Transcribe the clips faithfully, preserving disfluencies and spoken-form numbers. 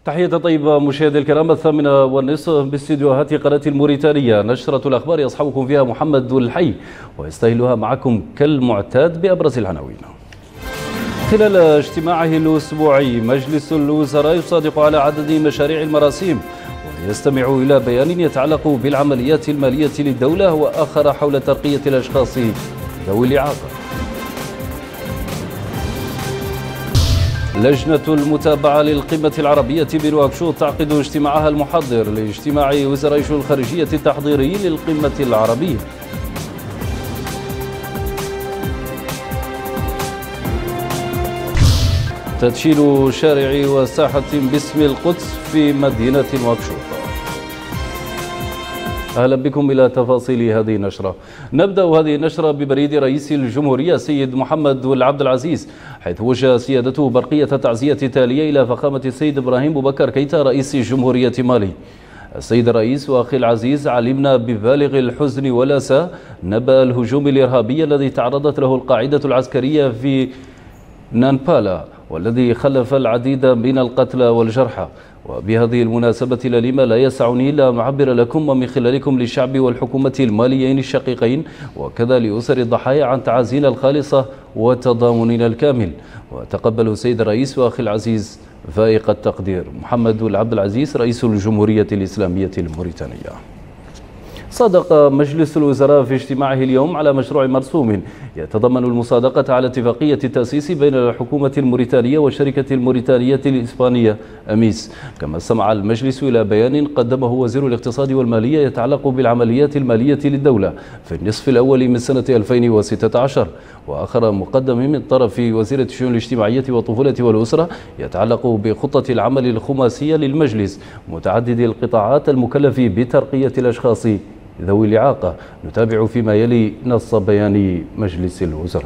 تحية طيبة مشاهدي الكرام، الثامنة والنصف باستديوهات قناة الموريتانية، نشرة الأخبار يصحبكم فيها محمد الحي ويستهلها معكم كالمعتاد بأبرز العناوين. خلال اجتماعه الأسبوعي مجلس الوزراء يصادق على عدد مشاريع المراسيم ويستمع إلى بيان يتعلق بالعمليات المالية للدولة وآخر حول ترقية الأشخاص ذوي الإعاقة. لجنة المتابعة للقمة العربية بنواكشوط تعقد اجتماعها المحضر لاجتماع وزراء الشؤون الخارجية التحضيري للقمة العربية. تدشين شارع وساحة باسم القدس في مدينة نواكشوط. أهلا بكم إلى تفاصيل هذه النشرة. نبدأ هذه النشرة ببريد رئيس الجمهورية السيد محمد والعبد العزيز، حيث وجه سيادته برقية تعزية تالية إلى فخامة السيد إبراهيم بوبكر كيتا رئيس جمهورية مالي. السيد الرئيس وأخي العزيز، علمنا ببالغ الحزن والأسى نبأ الهجوم الإرهابي الذي تعرضت له القاعدة العسكرية في نانبالا والذي خلف العديد من القتلى والجرحى، وبهذه المناسبة لما لا يسعني إلا أن أعبر لكم ومن خلالكم للشعب والحكومة الماليين الشقيقين وكذا لأسر الضحايا عن تعازينا الخالصة وتضامننا الكامل. وتقبلوا سيد الرئيس وأخي العزيز فائق التقدير. محمد العبد العزيز رئيس الجمهورية الإسلامية الموريتانية. صادق مجلس الوزراء في اجتماعه اليوم على مشروع مرسوم يتضمن المصادقة على اتفاقية التأسيس بين الحكومة الموريتانية والشركة الموريتانية الإسبانية أميس. كما استمع المجلس إلى بيان قدمه وزير الاقتصاد والمالية يتعلق بالعمليات المالية للدولة في النصف الأول من سنة ألفين وستة عشر، وآخر مقدم من طرف وزيرة الشؤون الاجتماعية والطفولة والأسرة يتعلق بخطة العمل الخماسية للمجلس متعدد القطاعات المكلف بترقية الأشخاص ذوي الإعاقة. نتابع فيما يلي نص بيان مجلس الوزراء.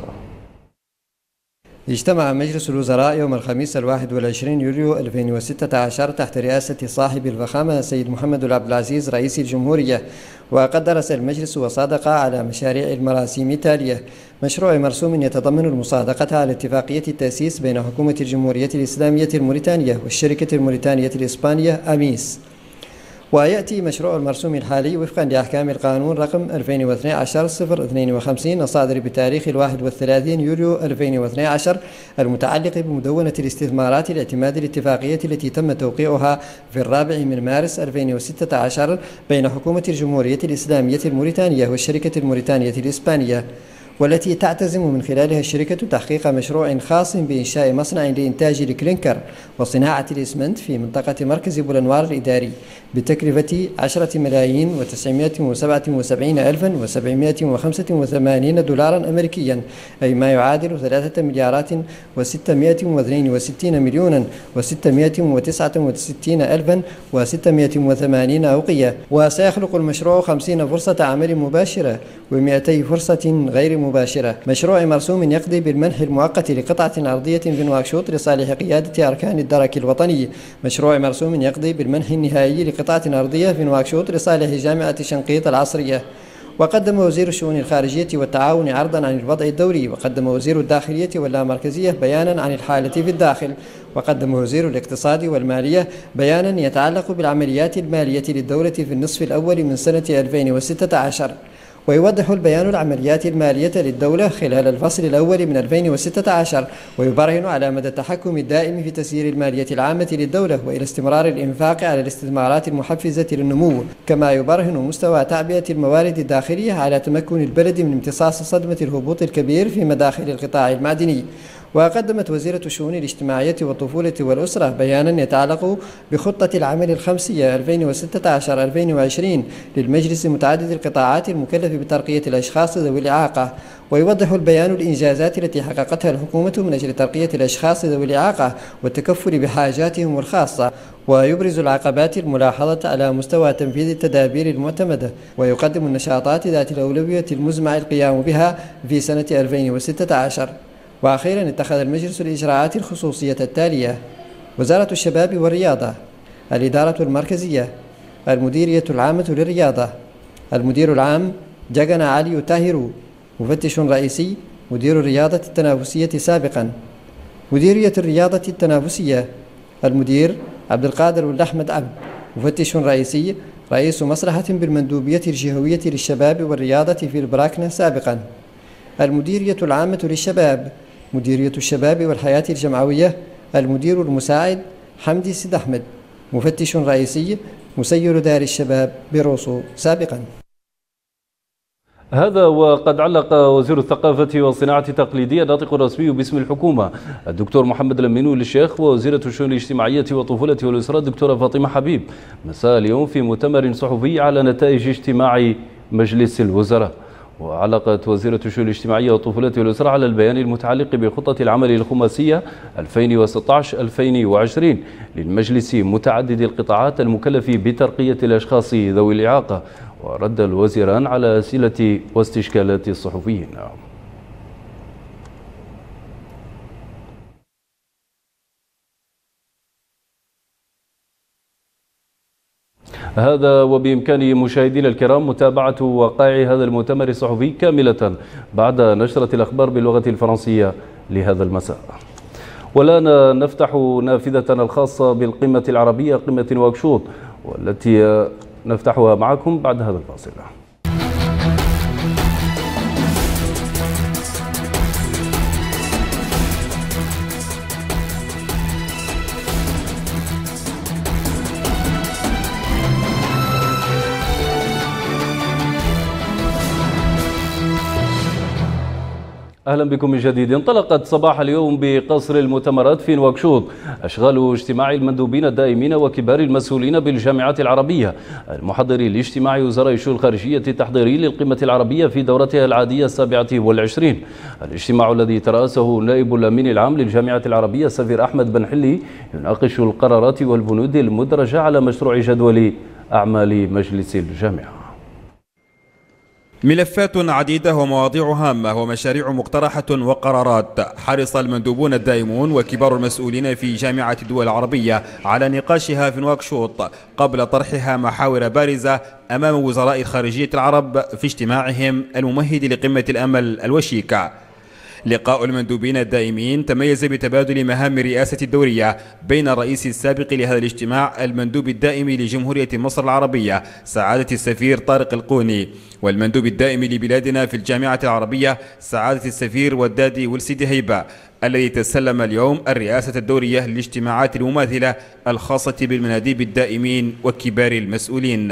اجتمع مجلس الوزراء يوم الخميس الواحد والعشرين يوليو ألفين وستة عشر تحت رئاسة صاحب الفخامة السيد محمد العبد العزيز رئيس الجمهورية، وقد درس المجلس وصادق على مشاريع المراسيم التالية: مشروع مرسوم يتضمن المصادقة على اتفاقية التأسيس بين حكومة الجمهورية الإسلامية الموريتانية والشركة الموريتانية الإسبانية أميس. ويأتي مشروع المرسوم الحالي وفقا لأحكام القانون رقم ألفين واثني عشر صفر اثنين وخمسين الصادر بتاريخ الواحد والثلاثين يوليو ألفين واثني عشر المتعلق بمدونة الاستثمارات لاعتماد الاتفاقية التي تم توقيعها في الرابع من مارس ألفين وستة عشر بين حكومة الجمهورية الإسلامية الموريتانية والشركة الموريتانية الإسبانية، والتي تعتزم من خلالها الشركة تحقيق مشروع خاص بإنشاء مصنع لإنتاج الكلينكر وصناعة الإسمنت في منطقة مركز بولنوار الإداري بتكلفة عشرة ملايين وتسعمائة وسبعة وسبعين ألفا وسبعمائة وخمسة وثمانين دولارا أمريكيا، أي ما يعادل ثلاثة مليارات وستمائة واثنين وستين مليونا وستمائة وتسعة وستين ألفا وستمائة وثمانين أوقية. وسيخلق المشروع خمسين فرصة عمل مباشرة ومئتي فرصة غير مباشرة. مشروع مرسوم يقضي بالمنح المؤقت لقطعة أرضية في نواكشوط لصالح قيادة أركان الدرك الوطني. مشروع مرسوم يقضي بالمنح النهائي لقطعة أرضية في نواكشوط لصالح جامعة شنقيط العصرية. وقدم وزير الشؤون الخارجية والتعاون عرضا عن الوضع الدوري، وقدم وزير الداخلية واللامركزية بيانا عن الحالة في الداخل، وقدم وزير الاقتصاد والمالية بيانا يتعلق بالعمليات المالية للدولة في النصف الأول من سنة ألفين وستة عشر. ويوضح البيان العمليات المالية للدولة خلال الفصل الأول من ألفين وستة عشر، ويبرهن على مدى التحكم الدائم في تسيير المالية العامة للدولة وإلى استمرار الإنفاق على الاستثمارات المحفزة للنمو، كما يبرهن مستوى تعبئة الموارد الداخلية على تمكن البلد من امتصاص صدمة الهبوط الكبير في مداخل القطاع المعدني. وقدمت وزيرة الشؤون الاجتماعية والطفولة والأسرة بيانا يتعلق بخطة العمل الخمسية ألفين وستة عشر ألفين وعشرين للمجلس متعدد القطاعات المكلف بترقية الأشخاص ذوي الإعاقة. ويوضح البيان الإنجازات التي حققتها الحكومة من أجل ترقية الأشخاص ذوي الإعاقة والتكفل بحاجاتهم الخاصة، ويبرز العقبات الملاحظة على مستوى تنفيذ التدابير المعتمدة، ويقدم النشاطات ذات الأولوية المزمع القيام بها في سنة ألفين وستة عشر. وأخيرا اتخذ المجلس الإجراءات الخصوصية التالية: وزارة الشباب والرياضة، الإدارة المركزية، المديرية العامة للرياضة، المدير العام جاغنا علي تاهرو، مفتش رئيسي مدير الرياضة التنافسية سابقا، مديرية الرياضة التنافسية، المدير عبد القادر ولد أحمد عبد مفتش رئيسي رئيس مصلحة بالمندوبية الجهوية للشباب والرياضة في البراكنة سابقا. المديرية العامة للشباب مديرية الشباب والحياة الجمعوية المدير المساعد حمدي سيد أحمد مفتش رئيسي مسير دار الشباب بروسو سابقا. هذا وقد علق وزير الثقافة والصناعة التقليدية الناطق الرسمي باسم الحكومة الدكتور محمد المينو للشيخ ووزيرة الشؤون الاجتماعية والطفولة والأسرة الدكتورة فاطمة حبيب مساء اليوم في مؤتمر صحفي على نتائج اجتماع مجلس الوزراء. وعلقت وزيرة الشؤون الاجتماعية والطفولة والأسرة على البيان المتعلق بخطة العمل الخماسية ألفين وستة عشر ألفين وعشرين للمجلس متعدد القطاعات المكلف بترقية الأشخاص ذوي الإعاقة. ورد الوزيران على أسئلة واستشكالات الصحفيين. هذا وبإمكان مشاهدينا الكرام متابعة وقائع هذا المؤتمر الصحفي كاملة بعد نشرة الأخبار باللغة الفرنسية لهذا المساء. والآن نفتح نافذتنا الخاصة بالقمة العربية قمة نواكشوط والتي نفتحها معكم بعد هذا الفاصل. أهلا بكم من جديد. انطلقت صباح اليوم بقصر المؤتمرات في نواكشوط أشغال اجتماع المندوبين الدائمين وكبار المسؤولين بالجامعات العربية المحضرين لاجتماع وزراء الشؤون الخارجية التحضيري للقمة العربية في دورتها العادية السابعة والعشرين. الاجتماع الذي ترأسه نائب الأمين العام للجامعة العربية السفير أحمد بن حلي يناقش القرارات والبنود المدرجة على مشروع جدول أعمال مجلس الجامعة. ملفات عديدة ومواضيع هامة ومشاريع مقترحة وقرارات حرص المندوبون الدائمون وكبار المسؤولين في جامعة الدول العربية على نقاشها في نواكشوط قبل طرحها محاور بارزة أمام وزراء الخارجية العرب في اجتماعهم الممهد لقمة الأمل الوشيكة. لقاء المندوبين الدائمين تميز بتبادل مهام الرئاسة الدورية بين الرئيس السابق لهذا الاجتماع المندوب الدائم لجمهورية مصر العربية سعادة السفير طارق القوني والمندوب الدائم لبلادنا في الجامعة العربية سعادة السفير ودادي ولسيدي هيبة الذي تسلم اليوم الرئاسة الدورية للاجتماعات المماثلة الخاصة بالمناديب الدائمين وكبار المسؤولين.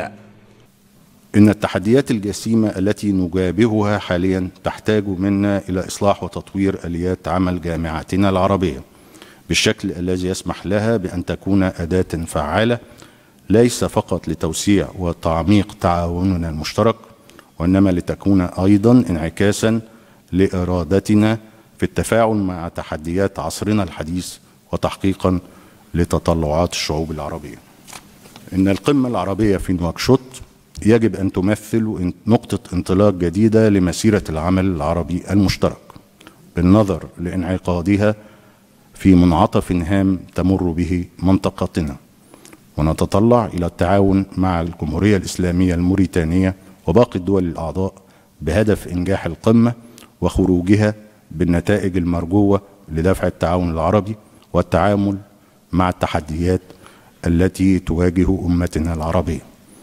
إن التحديات الجسيمة التي نجابهها حاليا تحتاج منا إلى إصلاح وتطوير آليات عمل جامعاتنا العربية بالشكل الذي يسمح لها بأن تكون أداة فعالة ليس فقط لتوسيع وتعميق تعاوننا المشترك وإنما لتكون أيضا انعكاسا لإرادتنا في التفاعل مع تحديات عصرنا الحديث وتحقيقا لتطلعات الشعوب العربية. إن القمة العربية في نواكشوط يجب أن تمثل نقطة انطلاق جديدة لمسيرة العمل العربي المشترك بالنظر لانعقادها في منعطف هام تمر به منطقتنا، ونتطلع إلى التعاون مع الجمهورية الإسلامية الموريتانية وباقي الدول الأعضاء بهدف إنجاح القمة وخروجها بالنتائج المرجوة لدفع التعاون العربي والتعامل مع التحديات التي تواجه أمتنا العربية.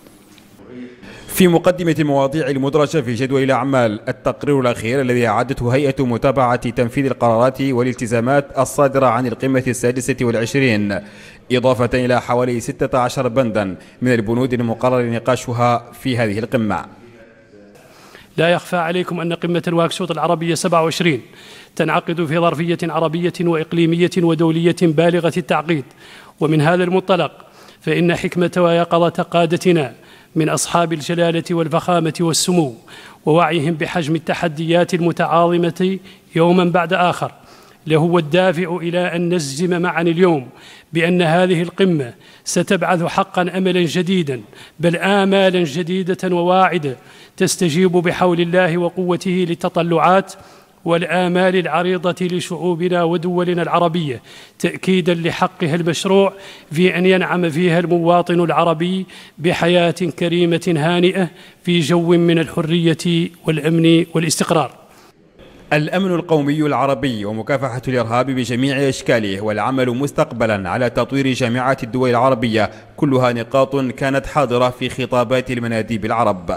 في مقدمة المواضيع المدرجة في جدول الأعمال التقرير الأخير الذي أعدته هيئة متابعة تنفيذ القرارات والالتزامات الصادرة عن القمة السادسة والعشرين إضافة إلى حوالي ستة عشر بندا من البنود المقرر نقاشها في هذه القمة. لا يخفى عليكم أن قمة نواكشوط العربية سبعة وعشرين تنعقد في ظرفية عربية وإقليمية ودولية بالغة التعقيد، ومن هذا المنطلق فإن حكمة ويقظة قادتنا من أصحاب الجلالة والفخامة والسمو ووعيهم بحجم التحديات المتعاظمة يوما بعد آخر لهو الدافع إلى أن نجزم معا اليوم بأن هذه القمة ستبعث حقا أملا جديدا بل آمالا جديدة وواعدة تستجيب بحول الله وقوته للتطلعات والآمال العريضة لشعوبنا ودولنا العربية، تأكيدا لحقها المشروع في أن ينعم فيها المواطن العربي بحياة كريمة هانئة في جو من الحرية والأمن والاستقرار. الأمن القومي العربي ومكافحة الإرهاب بجميع أشكاله والعمل مستقبلا على تطوير جامعات الدول العربية كلها نقاط كانت حاضرة في خطابات المناديب العرب.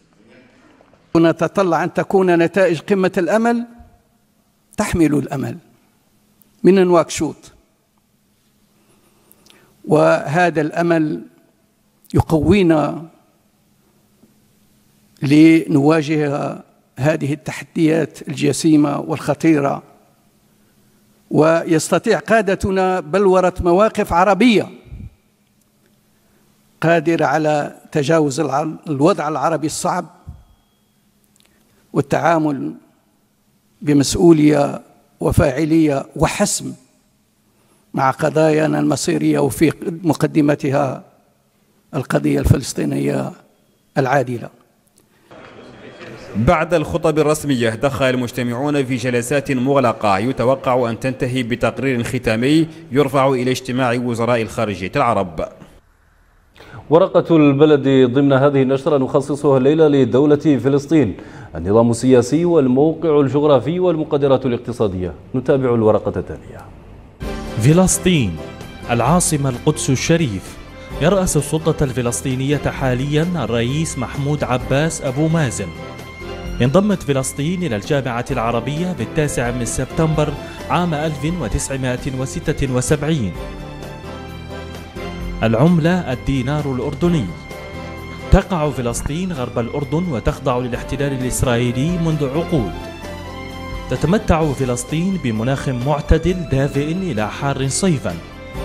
نتطلع أن تكون نتائج قمة الأمل تحمل الأمل من نواكشوط، وهذا الأمل يقوينا لنواجه هذه التحديات الجسيمة والخطيرة، ويستطيع قادتنا بلورة مواقف عربية قادرة على تجاوز الوضع العربي الصعب والتعامل بمسؤولية وفاعلية وحسم مع قضايانا المصيرية، وفي مقدمتها القضية الفلسطينية العادلة. بعد الخطب الرسمية دخل المجتمعون في جلسات مغلقة يتوقع أن تنتهي بتقرير ختامي يرفع إلى اجتماع وزراء الخارجية العرب. ورقة البلد ضمن هذه النشرة نخصصها الليلة لدولة فلسطين، النظام السياسي والموقع الجغرافي والمقدرات الاقتصادية. نتابع الورقة التالية. فلسطين العاصمة القدس الشريف. يرأس السلطة الفلسطينية حاليا الرئيس محمود عباس أبو مازن. انضمت فلسطين إلى الجامعة العربية بالتاسع من سبتمبر عام ألف وتسعمائة وستة وسبعين. العملة الدينار الأردني. تقع فلسطين غرب الأردن وتخضع للاحتلال الإسرائيلي منذ عقود. تتمتع فلسطين بمناخ معتدل دافئ إلى حار صيفا.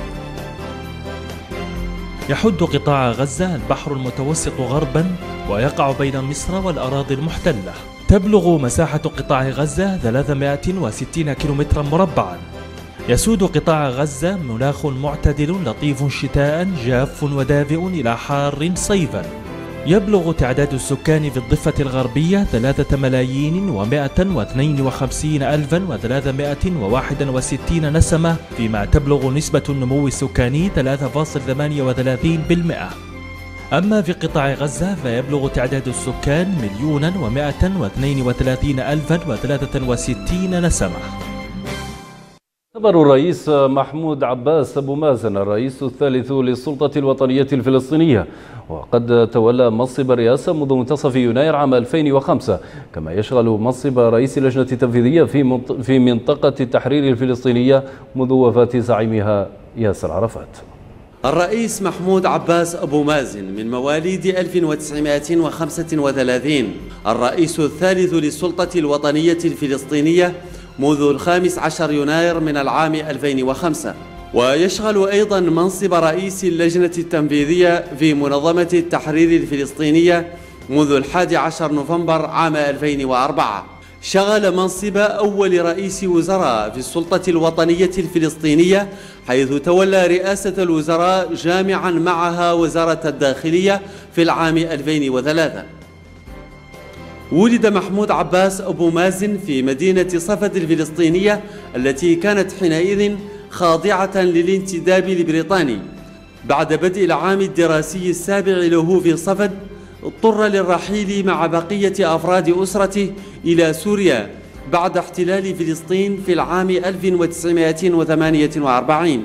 يحد قطاع غزة البحر المتوسط غربا ويقع بين مصر والأراضي المحتلة. تبلغ مساحة قطاع غزة ثلاثمائة وستين كيلومترا مربعا. يسود قطاع غزة مناخ معتدل لطيف شتاء جاف ودافئ إلى حار صيفا. يبلغ تعداد السكان في الضفة الغربية ثلاثة ملايين ومائة واثنين وخمسين ألفا وثلاثمائة وواحد وستين نسمة، فيما تبلغ نسبة النمو السكاني ثلاثة فاصلة ثمانية وثلاثين بالمئة. أما في قطاع غزة فيبلغ تعداد السكان مليونا ومائة واثنين وثلاثين ألفا وثلاثة وستين نسمة. اعتبر الرئيس محمود عباس أبو مازن الرئيس الثالث للسلطة الوطنية الفلسطينية، وقد تولى منصب الرئاسة منذ منتصف يناير عام ألفين وخمسة، كما يشغل منصب رئيس اللجنة التنفيذية في في منطقة التحرير الفلسطينية منذ وفاة زعيمها ياسر عرفات. الرئيس محمود عباس أبو مازن من مواليد ألف وتسعمائة وخمسة وثلاثين، الرئيس الثالث للسلطة الوطنية الفلسطينية منذ الخامس عشر يناير من العام ألفين وخمسة، ويشغل أيضا منصب رئيس اللجنة التنفيذية في منظمة التحرير الفلسطينية منذ الحادي عشر نوفمبر عام ألفين وأربعة. شغل منصب أول رئيس وزراء في السلطة الوطنية الفلسطينية، حيث تولى رئاسة الوزراء جامعا معها وزارة الداخلية في العام ألفين وثلاثة. ولد محمود عباس أبو مازن في مدينة صفد الفلسطينية التي كانت حينئذ خاضعة للانتداب البريطاني. بعد بدء العام الدراسي السابع له في صفد اضطر للرحيل مع بقية أفراد أسرته إلى سوريا بعد احتلال فلسطين في العام ألف وتسعمائة وثمانية وأربعين.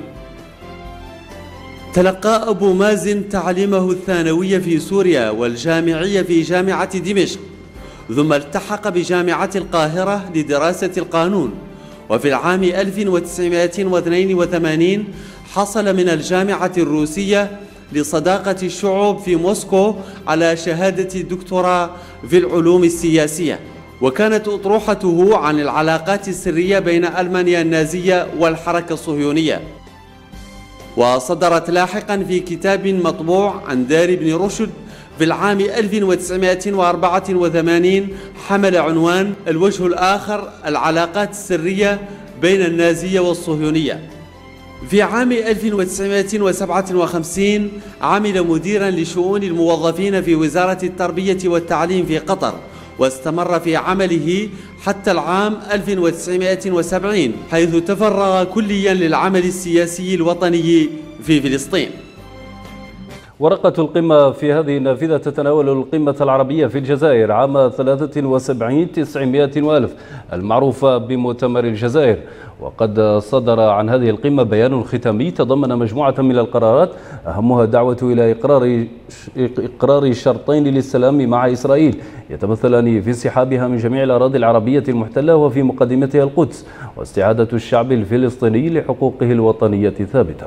تلقى أبو مازن تعليمه الثانوي في سوريا والجامعية في جامعة دمشق، ثم التحق بجامعة القاهرة لدراسة القانون، وفي العام ألف وتسعمائة واثنين وثمانين حصل من الجامعة الروسية لصداقة الشعوب في موسكو على شهادة دكتوراه في العلوم السياسية، وكانت أطروحته عن العلاقات السرية بين ألمانيا النازية والحركة الصهيونية. وصدرت لاحقا في كتاب مطبوع عن دار بن رشد في العام ألف وتسعمائة وأربعة وثمانين حمل عنوان الوجه الآخر، العلاقات السرية بين النازية والصهيونية. في عام ألف وتسعمائة وسبعة وخمسين عمل مديرا لشؤون الموظفين في وزارة التربية والتعليم في قطر، واستمر في عمله حتى العام ألف وتسعمائة وسبعين، حيث تفرغ كليا للعمل السياسي الوطني في فلسطين. ورقة القمة في هذه النافذة تتناول القمة العربية في الجزائر عام ثلاثة وسبعين تسعمائة وألف المعروفة بمؤتمر الجزائر. وقد صدر عن هذه القمة بيان ختامي تضمن مجموعة من القرارات أهمها الدعوة إلى إقرار إقرار شرطين للسلام مع إسرائيل يتمثلان في انسحابها من جميع الأراضي العربية المحتلة وفي مقدمتها القدس، واستعادة الشعب الفلسطيني لحقوقه الوطنية ثابتة.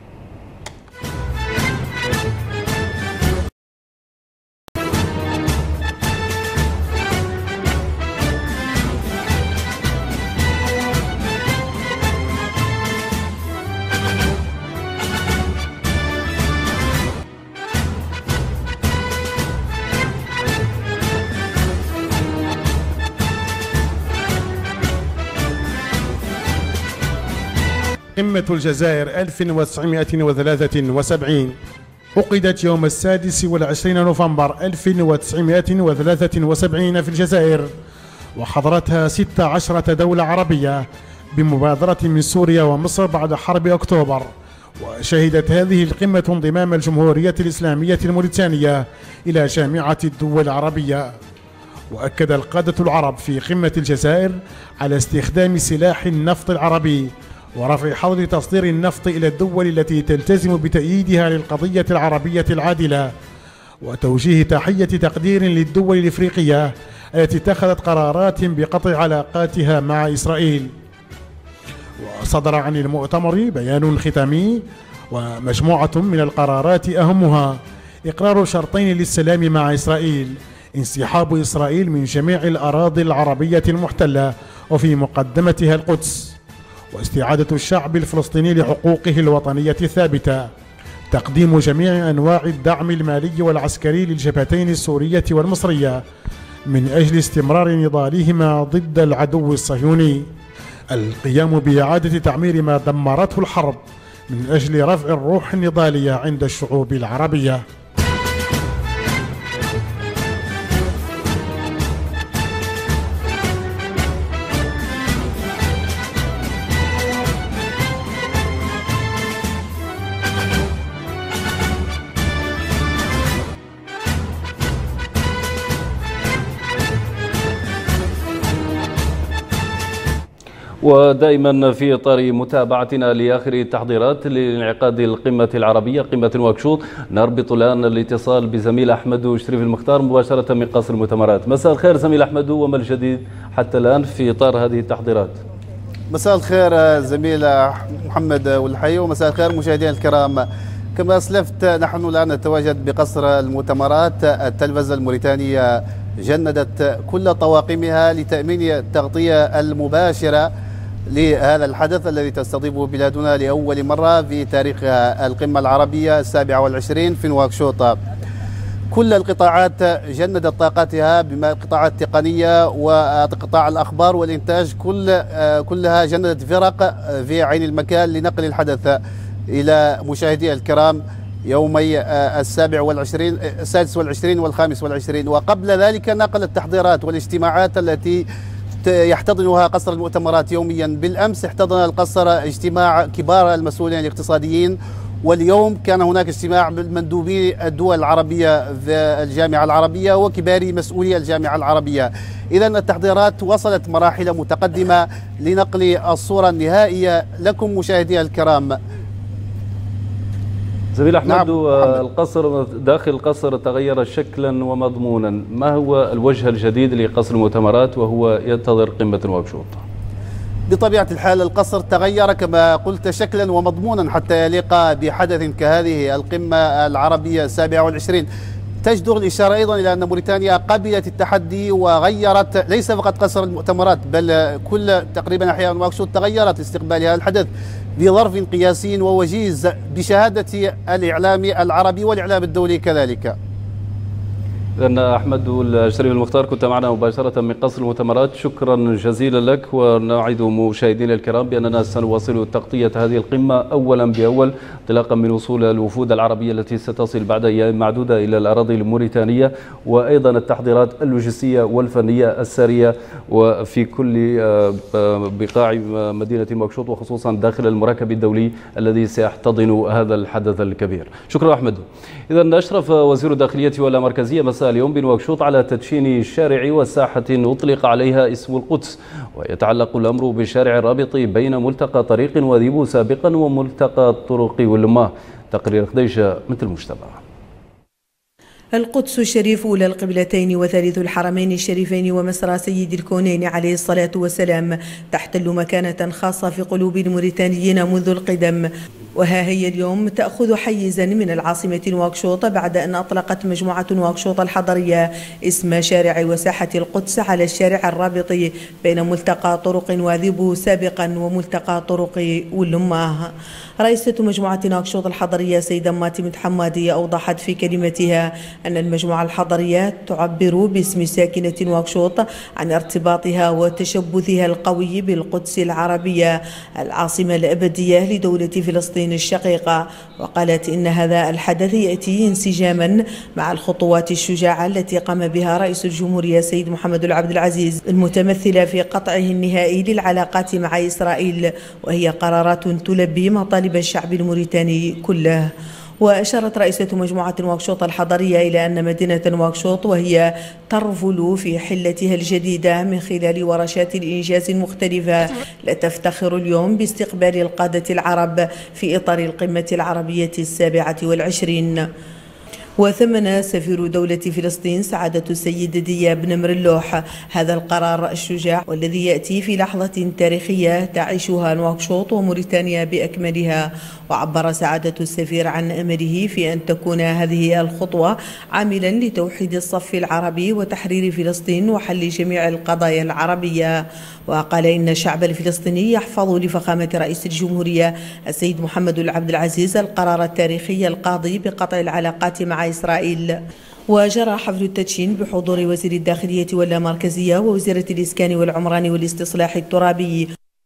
قمة الجزائر ألف وتسعمائة وثلاثة وسبعين عقدت يوم السادس والعشرين نوفمبر ألف وتسعمائة وثلاثة وسبعين في الجزائر، وحضرتها ست عشرة دولة عربية بمبادرة من سوريا ومصر بعد حرب أكتوبر. وشهدت هذه القمة انضمام الجمهورية الإسلامية الموريتانية إلى جامعة الدول العربية. وأكد القادة العرب في قمة الجزائر على استخدام سلاح النفط العربي ورفع حظر تصدير النفط إلى الدول التي تلتزم بتأييدها للقضية العربية العادلة، وتوجيه تحية تقدير للدول الإفريقية التي اتخذت قرارات بقطع علاقاتها مع إسرائيل. وصدر عن المؤتمر بيان ختامي ومجموعة من القرارات أهمها إقرار شرطين للسلام مع إسرائيل، انسحاب إسرائيل من جميع الأراضي العربية المحتلة وفي مقدمتها القدس، واستعادة الشعب الفلسطيني لحقوقه الوطنية الثابتة، تقديم جميع أنواع الدعم المالي والعسكري للجبهتين السورية والمصرية من أجل استمرار نضالهما ضد العدو الصهيوني، القيام بإعادة تعمير ما دمرته الحرب من أجل رفع الروح النضالية عند الشعوب العربية. ودائما في إطار متابعتنا لآخر التحضيرات لانعقاد القمة العربية قمة نواكشوط، نربط الآن الاتصال بزميل أحمد شريف المختار مباشرة من قصر المؤتمرات. مساء الخير زميل أحمد، وما الجديد حتى الآن في إطار هذه التحضيرات؟ مساء الخير زميل محمد والحي، ومساء الخير مشاهدينا الكرام. كما أسلفت نحن الآن نتواجد بقصر المؤتمرات. التلفزة الموريتانية جندت كل طواقمها لتأمين التغطية المباشرة لهذا الحدث الذي تستضيفه بلادنا لأول مرة في تاريخها، القمة العربية السابعة والعشرين في نواكشوط. كل القطاعات جندت طاقاتها بما القطاعات التقنية وقطاع الأخبار والإنتاج، كل كلها جندت فرق في عين المكان لنقل الحدث إلى مشاهدي الكرام يومي السابع والعشرين السادس والعشرين والخامس والعشرين. وقبل ذلك نقل التحضيرات والاجتماعات التي يحتضنها قصر المؤتمرات يوميا. بالأمس احتضن القصر اجتماع كبار المسؤولين الاقتصاديين، واليوم كان هناك اجتماع بالمندوبي الدول العربية في الجامعة العربية وكبار مسؤولي الجامعة العربية. إذا التحضيرات وصلت مراحل متقدمة لنقل الصورة النهائية لكم مشاهدي الكرام. زميل أحمد، نعم. القصر داخل القصر تغير شكلا ومضمونا، ما هو الوجه الجديد لقصر المؤتمرات وهو ينتظر قمة نواكشوط؟ بطبيعة الحال القصر تغير كما قلت شكلا ومضمونا حتى يليق بحدث كهذه القمة العربية السابعة والعشرين. تجدر الإشارة أيضا إلى أن موريتانيا قبلت التحدي وغيرت ليس فقط قصر المؤتمرات بل كل تقريبا أحياء نواكشوط تغيرت لاستقبال هذا الحدث بظرف قياسي ووجيز بشهادة الإعلام العربي والإعلام الدولي كذلك. إذن أحمد الشريف المختار كنت معنا مباشرة من قصر المؤتمرات، شكرا جزيلا لك. ونعد مشاهدينا الكرام بأننا سنواصل تغطية هذه القمة أولا بأول انطلاقا من وصول الوفود العربية التي ستصل بعد أيام معدودة إلى الأراضي الموريتانية، وأيضا التحضيرات اللوجستية والفنية السارية وفي كل بقاع مدينة نواكشوط وخصوصا داخل المركب الدولي الذي سيحتضن هذا الحدث الكبير. شكرا أحمد. إذا أشرف وزير الداخلية والأمركزية مساء اليوم بنواكشوط على تدشين شارع وساحة أطلق عليها اسم القدس، ويتعلق الأمر بالشارع الرابط بين ملتقى طريق وذيبو سابقا وملتقى الطرق واللماه. تقرير خديجة مثل المجتمع. القدس الشريف أولى القبلتين وثالث الحرمين الشريفين ومسرى سيد الكونين عليه الصلاة والسلام، تحتل مكانة خاصة في قلوب الموريتانيين منذ القدم، وها هي اليوم تأخذ حيزا من العاصمة نواكشوط بعد أن أطلقت مجموعة نواكشوط الحضرية اسم شارع وساحة القدس على الشارع الرابط بين ملتقى طرق وذيبو سابقا وملتقى طرق واللماه. رئيسة مجموعة نواكشوط الحضرية سيدة ماتمة حمادية أوضحت في كلمتها أن المجموعة الحضرية تعبر باسم ساكنة نواكشوط عن ارتباطها وتشبثها القوي بالقدس العربية العاصمة الأبدية لدولة فلسطين الشقيقة، وقالت إن هذا الحدث يأتي انسجاما مع الخطوات الشجاعة التي قام بها رئيس الجمهورية سيد محمد العبد العزيز المتمثلة في قطعه النهائي للعلاقات مع إسرائيل، وهي قرارات تلبي مطالب الشعب الموريتاني كله. وأشارت رئيسة مجموعة نواكشوط الحضرية إلى أن مدينة نواكشوط وهي ترفل في حلتها الجديدة من خلال ورشات الإنجاز المختلفة لا تفتخر اليوم باستقبال القادة العرب في إطار القمة العربية السابعة والعشرين. وثمن سفير دولة فلسطين سعادة السيد دياب نمر اللوح هذا القرار الشجاع والذي يأتي في لحظة تاريخية تعيشها نواكشوط وموريتانيا بأكملها، وعبر سعادة السفير عن أمله في أن تكون هذه الخطوة عاملا لتوحيد الصف العربي وتحرير فلسطين وحل جميع القضايا العربية. وقال إن الشعب الفلسطيني يحفظ لفخامة رئيس الجمهورية السيد محمد العبد العزيز القرار التاريخي القاضي بقطع العلاقات مع إسرائيل. وجرى حفل التدشين بحضور وزير الداخلية واللامركزية ووزيرة الإسكان والعمران والاستصلاح الترابي.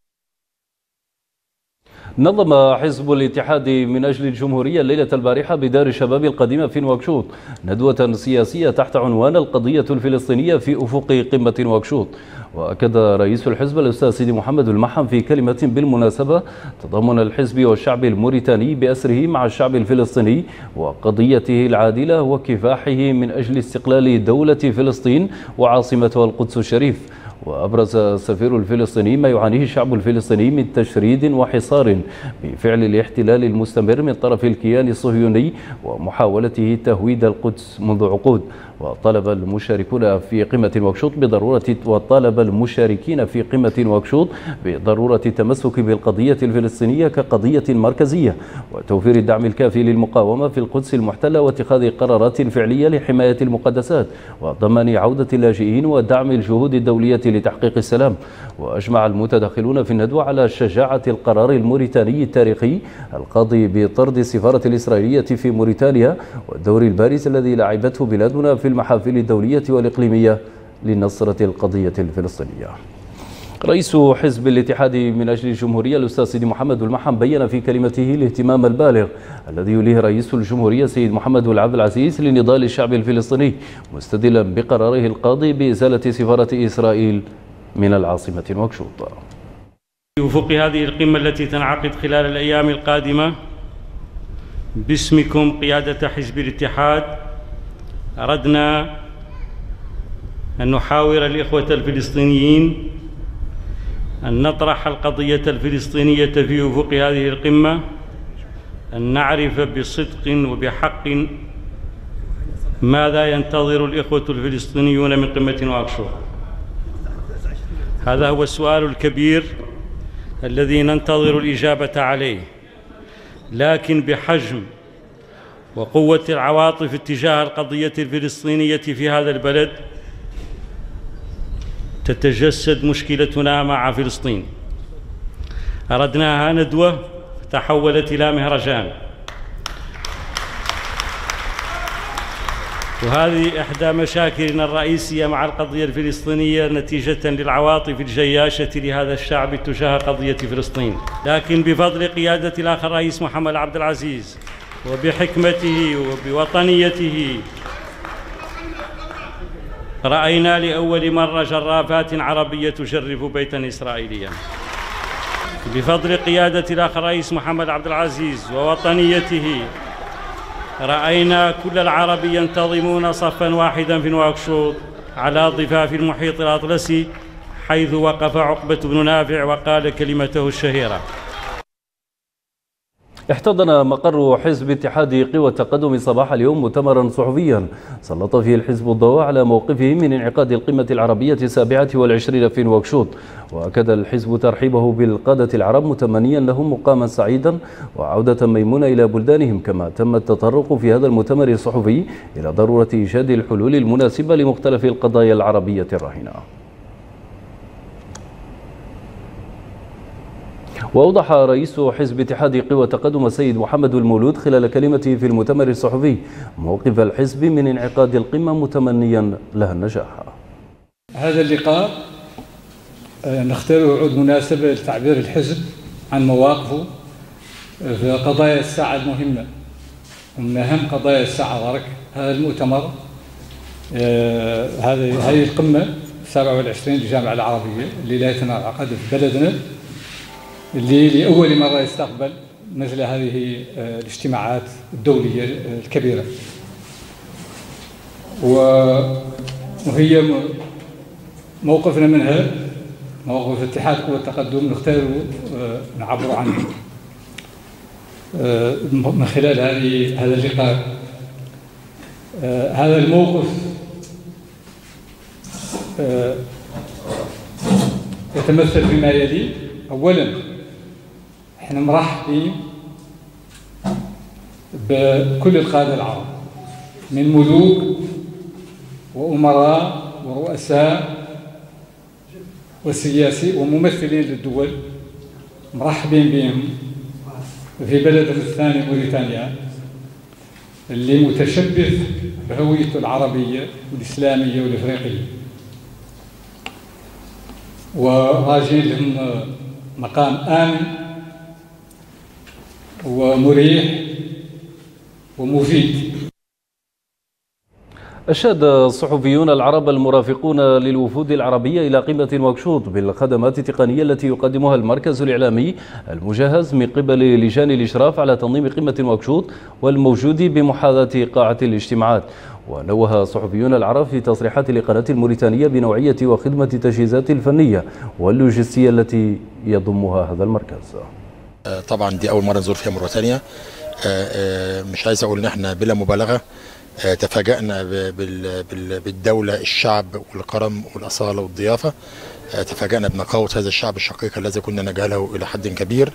نظم حزب الاتحاد من أجل الجمهورية الليلة البارحة بدار الشباب القديمة في نواكشوط ندوة سياسية تحت عنوان القضية الفلسطينية في أفق قمة نواكشوط. وأكد رئيس الحزب الأستاذ سيدي محمد المحم في كلمة بالمناسبة تضامن الحزب والشعب الموريتاني بأسره مع الشعب الفلسطيني وقضيته العادلة وكفاحه من أجل استقلال دولة فلسطين وعاصمتها القدس الشريف. وأبرز السفير الفلسطيني ما يعانيه الشعب الفلسطيني من تشريد وحصار بفعل الاحتلال المستمر من طرف الكيان الصهيوني ومحاولته تهويد القدس منذ عقود. وطلب المشاركون في قمة نواكشوط بضرورة وطالب المشاركين في قمة نواكشوط بضرورة التمسك بالقضية الفلسطينية كقضية مركزية وتوفير الدعم الكافي للمقاومة في القدس المحتلة واتخاذ قرارات فعلية لحماية المقدسات وضمان عودة اللاجئين ودعم الجهود الدولية لتحقيق السلام. وأجمع المتدخلون في الندوة على شجاعة القرار الموريتاني التاريخي القاضي بطرد السفارة الإسرائيلية في موريتانيا والدور البارز الذي لعبته بلادنا في المحافل الدولية والإقليمية لنصرة القضية الفلسطينية. رئيس حزب الاتحاد من أجل الجمهورية الأستاذ سيدي محمد المحم بين في كلمته الاهتمام البالغ الذي يوليه رئيس الجمهورية سيد محمد العبد العزيز لنضال الشعب الفلسطيني، مستدلا بقراره القاضي بإزالة سفارة إسرائيل من العاصمة نواكشوط. في أفق هذه القمة التي تنعقد خلال الأيام القادمة باسمكم قيادة حزب الاتحاد أردنا أن نحاور الإخوة الفلسطينيين أن نطرح القضية الفلسطينية في أفق هذه القمة، أن نعرف بصدق وبحق ماذا ينتظر الإخوة الفلسطينيون من قمة نواكشوط. هذا هو السؤال الكبير الذي ننتظر الإجابة عليه، لكن بحجم وقوة العواطف اتجاه القضية الفلسطينية في هذا البلد تتجسد مشكلتنا مع فلسطين. أردناها ندوة تحولت إلى مهرجان. وهذه إحدى مشاكلنا الرئيسية مع القضية الفلسطينية نتيجة للعواطف الجياشة لهذا الشعب تجاه قضية فلسطين. لكن بفضل قيادة الأخ الرئيس محمد عبد العزيز وبحكمته وبوطنيته رأينا لأول مرة جرافات عربية تجرف بيتا إسرائيليا. بفضل قيادة الأخ الرئيس محمد عبد العزيز ووطنيته رأينا كل العرب ينتظمون صفا واحدا في نواكشوط على ضفاف المحيط الأطلسي، حيث وقف عقبة بن نافع وقال كلمته الشهيرة. احتضن مقر حزب اتحاد قوى التقدم صباح اليوم مؤتمرا صحفيا سلط فيه الحزب الضوء على موقفه من انعقاد القمة العربية السابعة والعشرين في نواكشوط، وأكد الحزب ترحيبه بالقادة العرب متمنيا لهم مقاما سعيدا وعودة ميمونة إلى بلدانهم. كما تم التطرق في هذا المؤتمر الصحفي إلى ضرورة إيجاد الحلول المناسبة لمختلف القضايا العربية الراهنة. وأوضح رئيس حزب اتحاد قوى التقدم السيد محمد المولود خلال كلمته في المؤتمر الصحفي موقف الحزب من انعقاد القمة متمنيا لها النجاح. هذا اللقاء نختاره عود مناسبة لتعبير الحزب عن مواقفه في قضايا الساعة المهمة، ومن أهم قضايا الساعة ذلك هذا المؤتمر، هذه هذه القمة السابعة والعشرين للجامعة العربية اللي لا تنعقد في بلدنا، اللي لأول مرة يستقبل مثل هذه الاجتماعات الدولية الكبيرة، وهي موقفنا منها موقف اتحاد قوى التقدم نختاره نعبر عنه من خلال هذه هذا اللقاء. هذا الموقف يتمثل فيما يلي. أولا احنا مرحبين بكل القادة العرب من ملوك وأمراء ورؤساء وسياسي وممثلين للدول، مرحبين بهم في بلدنا الثاني موريتانيا اللي متشبث بهويته العربية والإسلامية والإفريقية، وراجين لهم مقام آمن ومريح ومفيد. أشاد الصحفيون العرب المرافقون للوفود العربية إلى قمة نواكشوط بالخدمات التقنية التي يقدمها المركز الإعلامي المجهز من قبل لجان الإشراف على تنظيم قمة نواكشوط والموجود بمحاذاة قاعة الاجتماعات. ونوه الصحفيون العرب في تصريحات لقناة الموريتانية بنوعية وخدمة التجهيزات الفنية واللوجستية التي يضمها هذا المركز. طبعا دي أول مرة نزور فيها موريتانيا، مش عايز أقول إن احنا بلا مبالغة تفاجأنا بالدولة، الشعب والكرم والأصالة والضيافة. تفاجأنا بنقاوة هذا الشعب الشقيق الذي كنا نجهله إلى حد كبير.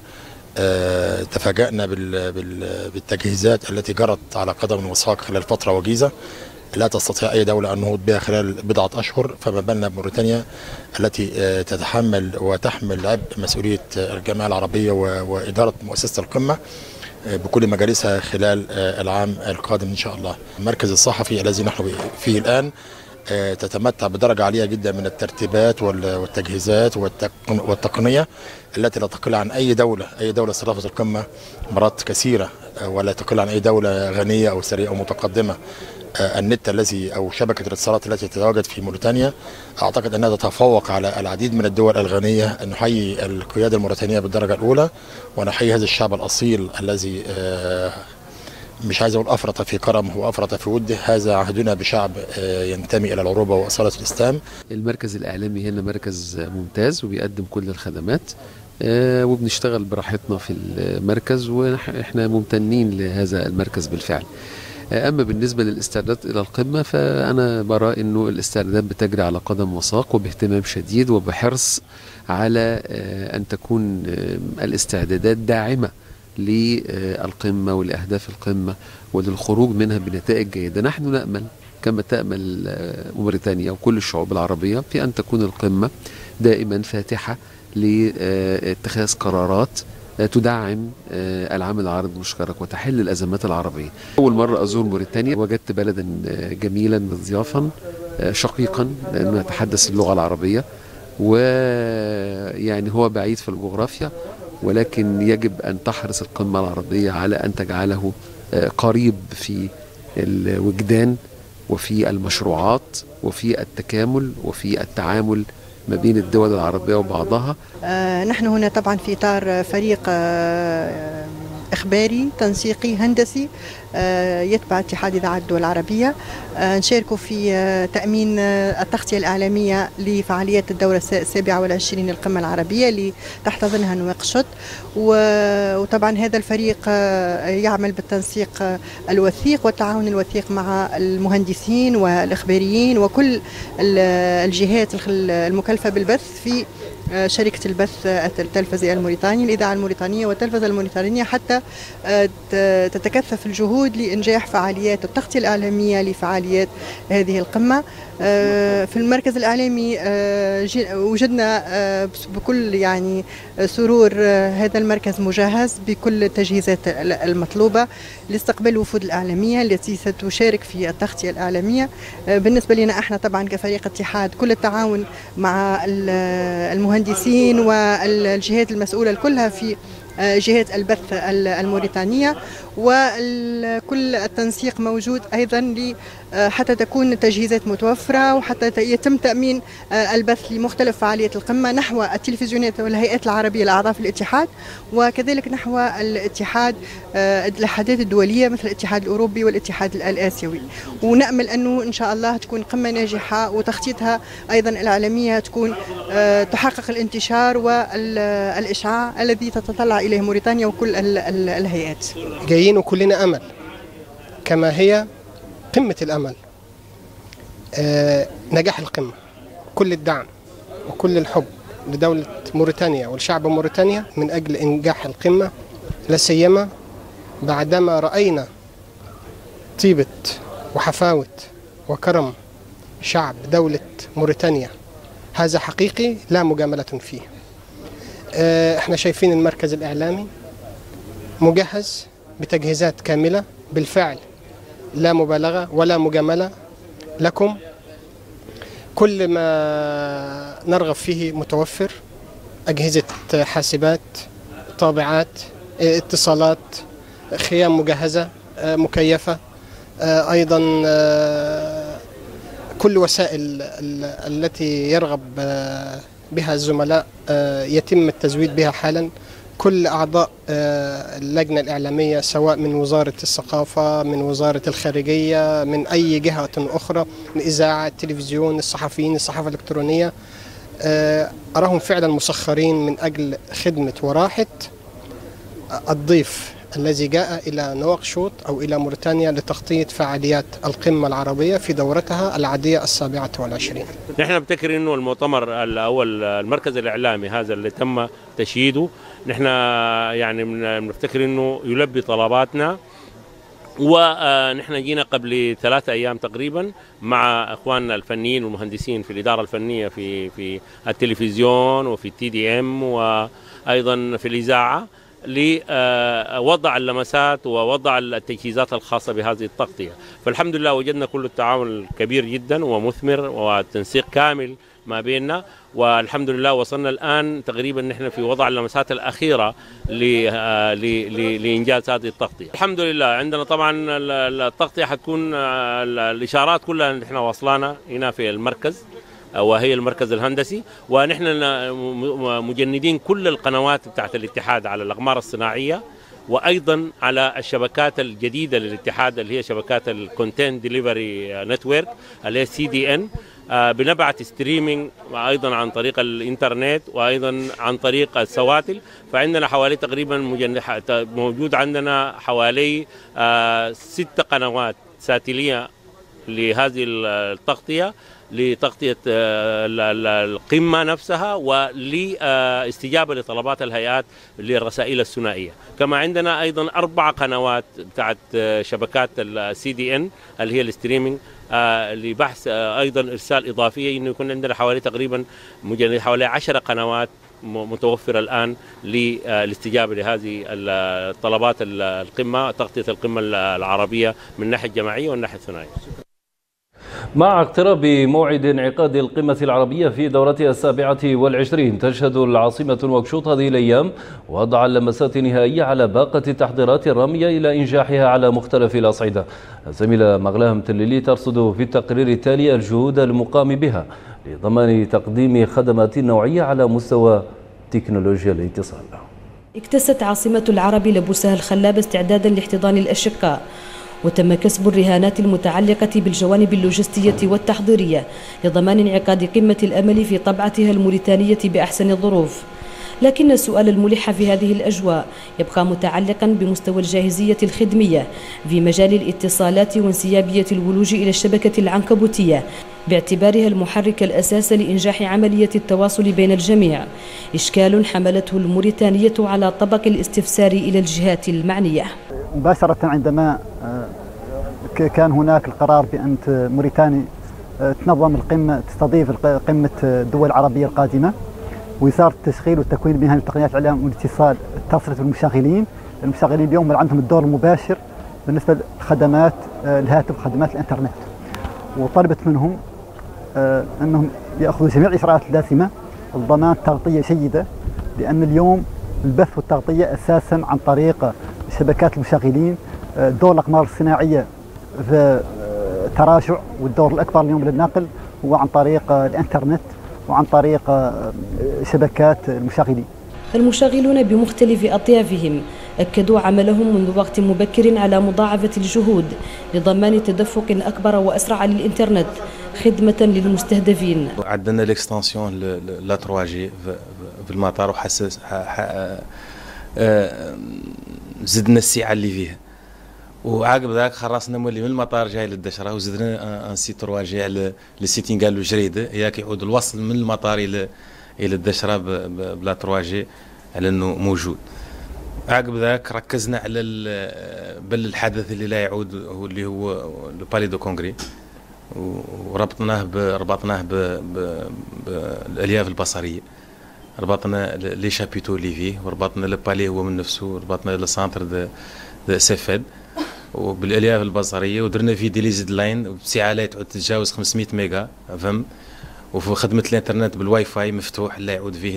تفاجأنا بالتجهيزات التي جرت على قدم وساق خلال فترة وجيزة لا تستطيع أي دولة أن نهوض بها خلال بضعة أشهر، فما بالنا بموريتانيا التي تتحمل وتحمل عبء مسؤولية الجامعة العربية وإدارة مؤسسة القمة بكل مجالسها خلال العام القادم إن شاء الله. المركز الصحفي الذي نحن فيه الآن تتمتع بدرجة عالية جدا من الترتيبات والتجهيزات والتقنية التي لا تقل عن أي دولة أي دولة استضافت القمة مرات كثيرة، ولا تقل عن أي دولة غنية أو ثرية أو متقدمة. النت الذي أو شبكة الاتصالات التي تتواجد في موريتانيا أعتقد أنها تتفوق على العديد من الدول الغنية. نحيي القيادة الموريتانية بالدرجة الأولى، ونحيي هذا الشعب الأصيل الذي مش عايز أقول أفرط في كرمه وأفرط في وده. هذا عهدنا بشعب ينتمي إلى العروبة وأصالة الإسلام. المركز الإعلامي هنا مركز ممتاز وبيقدم كل الخدمات، وبنشتغل براحتنا في المركز، وإحنا ممتنين لهذا المركز بالفعل. أما بالنسبة للاستعداد إلى القمة فأنا برى أنه الاستعدادات بتجري على قدم وساق وباهتمام شديد وبحرص على أن تكون الاستعدادات داعمة للقمة ولأهداف القمة وللخروج منها بنتائج جيدة. نحن نأمل كما تأمل موريتانيا وكل الشعوب العربية في أن تكون القمة دائما فاتحة لاتخاذ قرارات تدعم العمل العربي المشترك وتحل الأزمات العربية. أول مرة أزور موريتانيا وجدت بلدا جميلا مضيافا شقيقا لأنه يتحدث اللغة العربية، ويعني هو بعيد في الجغرافيا، ولكن يجب أن تحرص القمة العربية على أن تجعله قريب في الوجدان وفي المشروعات وفي التكامل وفي التعامل ما بين الدول العربية وبعضها. آه نحن هنا طبعا في إطار فريق آه إخباري تنسيقي هندسي آه يتبع اتحاد إذاعات الدول العربية. آه نشاركوا في آه تأمين آه التغطية الإعلامية لفعاليات الدورة السابعة والعشرين للقمة العربية اللي تحتضنها نواكشوط، وطبعا هذا الفريق آه يعمل بالتنسيق آه الوثيق والتعاون الوثيق مع المهندسين والإخباريين وكل الجهات المكلفة بالبث في شركة البث التلفزيونية الموريتانية، الإذاعة الموريتانية والتلفزة الموريتانية، حتى تتكثف الجهود لإنجاح فعاليات التغطية الإعلامية لفعاليات هذه القمة. في المركز الإعلامي وجدنا بكل يعني سرور هذا المركز مجهز بكل التجهيزات المطلوبة لاستقبال الوفود الإعلامية التي ستشارك في التغطية الإعلامية. بالنسبة لنا احنا طبعا كفريق اتحاد كل التعاون مع المهندسين والجهات المسؤولة كلها في جهات البث الموريتانية، وكل التنسيق موجود أيضا حتى تكون التجهيزات متوفرة وحتى يتم تأمين البث لمختلف فعاليات القمة نحو التلفزيونات والهيئات العربية الأعضاء في الاتحاد، وكذلك نحو الاتحاد الاتحادات الدولية مثل الاتحاد الأوروبي والاتحاد الآسيوي. ونأمل أنه إن شاء الله تكون قمة ناجحة وتخطيطها أيضا الإعلامية تكون تحقق الانتشار والإشعاع الذي تتطلع إليه موريتانيا وكل الهيئات. جايين وكلنا أمل كما هي قمة الأمل. آه نجاح القمة، كل الدعم وكل الحب لدولة موريتانيا والشعب موريتانيا من أجل إنجاح القمة، لا سيما بعدما رأينا طيبة وحفاوة وكرم شعب دولة موريتانيا. هذا حقيقي لا مجاملة فيه. آه احنا شايفين المركز الإعلامي مجهز بتجهيزات كاملة بالفعل، لا مبالغة ولا مجاملة لكم. كل ما نرغب فيه متوفر، أجهزة حاسبات، طابعات، اتصالات، خيام مجهزة مكيفة، أيضا كل وسائل التي يرغب بها الزملاء يتم التزويد بها حالا. كل أعضاء اللجنة الإعلامية سواء من وزارة الثقافة، من وزارة الخارجية، من أي جهة أخرى، الإذاعة، التلفزيون، الصحفيين، الصحافة الإلكترونية، أراهم فعلا مسخرين من أجل خدمة وراحة الضيف الذي جاء إلى نواكشوط أو إلى موريتانيا لتغطية فعاليات القمة العربية في دورتها العادية السابعة والعشرين. نحن نفتكر أنه المؤتمر الأول المركز الإعلامي هذا اللي تم تشييده، نحن يعني نفتكر أنه يلبي طلباتنا، ونحن جينا قبل ثلاثة أيام تقريبا مع إخواننا الفنيين والمهندسين في الإدارة الفنية في في التلفزيون وفي التي دي ام وأيضا في الإذاعة لوضع اللمسات ووضع التجهيزات الخاصة بهذه التغطية. فالحمد لله وجدنا كل التعاون كبير جدا ومثمر والتنسيق كامل ما بيننا، والحمد لله وصلنا الآن تقريبا نحن في وضع اللمسات الأخيرة لإنجاز هذه التغطية. الحمد لله عندنا طبعا التغطية حتكون الإشارات كلها نحن وصلانا هنا في المركز وهي المركز الهندسي، ونحن مجندين كل القنوات بتاعت الاتحاد على الأقمار الصناعية، وأيضا على الشبكات الجديدة للاتحاد اللي هي شبكات الكونتنت ديليفري نتورك اللي هي سي دي ان. بنبعت ستريمينج ايضا عن طريق الانترنت وايضا عن طريق السواتل. فعندنا حوالي تقريبا موجود عندنا حوالي ست قنوات ساتلية لهذه التغطية، لتغطية القمة نفسها ولاستجابة لطلبات الهيئات للرسائل الثنائية. كما عندنا أيضا أربع قنوات بتاعت شبكات السي دي ان اللي هي الستريمينج لبحث أيضا إرسال إضافية، إنه يكون عندنا حوالي تقريبا حوالي عشر قنوات متوفرة الآن للاستجابة لهذه الطلبات القمة، تغطية القمة العربية من الناحية الجماعية والناحية الثنائية. مع اقتراب موعد انعقاد القمة العربية في دورتها السابعة والعشرين، تشهد العاصمة نواكشوط هذه الأيام وضع اللمسات النهائية على باقة التحضيرات الرامية إلى إنجاحها على مختلف الأصعدة. الزميلة مغلاهم تليلي ترصد في التقرير التالي الجهود المقام بها لضمان تقديم خدمات نوعية على مستوى تكنولوجيا الاتصال. اكتست عاصمة العرب لبوسها الخلاب استعدادا لاحتضان الأشقاء، وتم كسب الرهانات المتعلقة بالجوانب اللوجستية والتحضيرية لضمان انعقاد قمة الأمل في طبعتها الموريتانية بأحسن الظروف. لكن السؤال الملح في هذه الأجواء يبقى متعلقا بمستوى الجاهزية الخدمية في مجال الاتصالات وانسيابية الولوج إلى الشبكة العنكبوتية باعتبارها المحرك الأساس لإنجاح عملية التواصل بين الجميع، إشكال حملته الموريتانية على طبق الاستفسار إلى الجهات المعنية. مباشرة عندما كان هناك القرار بأن موريتانيا تنظم القمة، تستضيف قمة الدول العربية القادمة، وزارة التشغيل والتكوين بها لتقنيات الإعلام والاتصال اتصلت بالمشغلين. المشغلين اليوم عندهم الدور المباشر بالنسبة لخدمات الهاتف وخدمات الإنترنت، وطلبت منهم أنهم يأخذوا جميع الإجراءات اللازمة لضمان تغطية جيدة، لأن اليوم البث والتغطية أساسا عن طريق شبكات المشغلين. دور الأقمار الصناعية في تراجع، والدور الأكبر اليوم للنقل هو عن طريق الإنترنت وعن طريق شبكات المشغلين. المشغلون بمختلف أطيافهم أكدوا عملهم منذ وقت مبكر على مضاعفة الجهود لضمان تدفق أكبر وأسرع للإنترنت خدمة للمستهدفين. عندنا الاكستنسيون لا ثري جي في المطار، وحسس زدنا السعة اللي فيها، وعقب ذاك خلصنا مولي من المطار جاي للدشره، وزدنا ان سي ثري جي على السيتين قالوا جريده، ياك يعود الوصل من المطار الى الى الدشره بلا ثري جي على انه موجود. عقب ذاك ركزنا على بل الحدث اللي لا يعود هو اللي هو لو بالي دو كونغري، وربطناه ربطناه بالالياف البصريه، ربطنا لي شابيتو اللي فيه، وربطنا البالي هو من نفسه، وربطنا لو سانتر دو دو سيفاد وبالالياف البصريه، ودرنا فيه دي ليزد لاين بسعه لا تعود تتجاوز خمسمائة ميجا فهم، وفي خدمه الانترنت بالواي فاي مفتوح لا يعود فيه